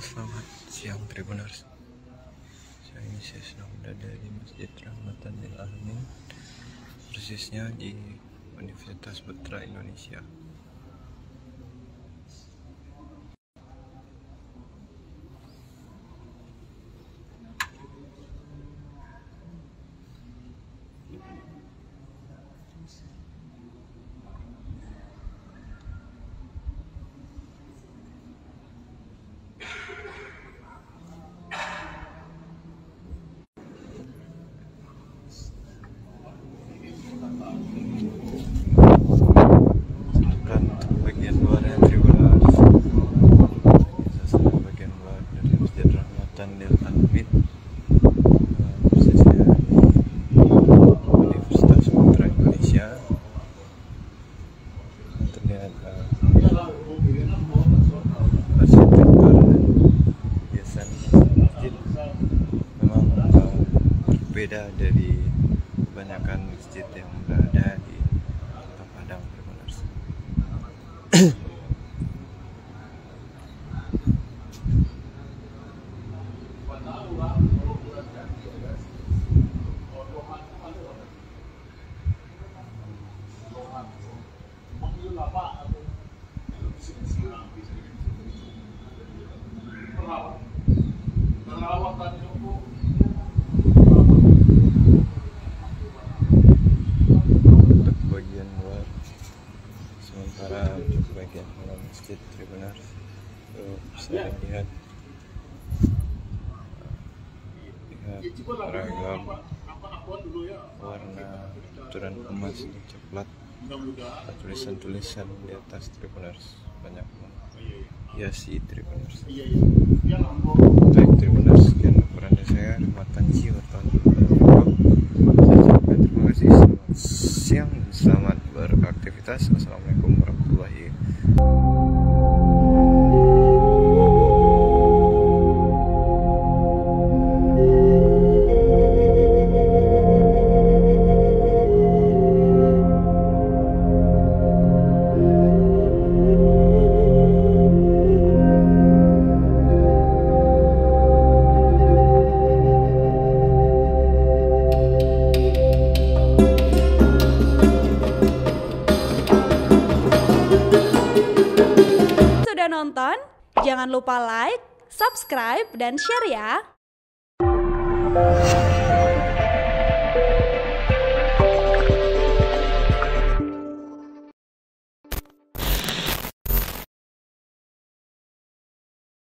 Selamat siang Tribuners. Saya sedang berada di Masjid Rahmatan lil Alamin, persisnya di Universitas Putra Indonesia. Bagian luarnya Tribuners, bagian luar dari Masjid Rahmatan lil Alamin, persisnya di Universitas Putra Indonesia. Terlihat arsitektur dan hiasan masjid memang berbeda dari kebanyakan masjid yang berada di Kota Padang, Tribuners. Untuk bagian luar, sementara untuk bagian dalam masjid Tribuners, saya lihat ragam warna aturan emas dan coklat, tulisan-tulisan di atas Tribuners, banyak menghiasi Tribuners. Baik Tribuners, sekian laporan dari saya, Rahmatan wartawan. Terima kasih, selamat siang dan selamat beraktivitas. Assalamualaikum warahmatullahi wabarakatuh. Sudah nonton? Jangan lupa like, subscribe, dan share ya.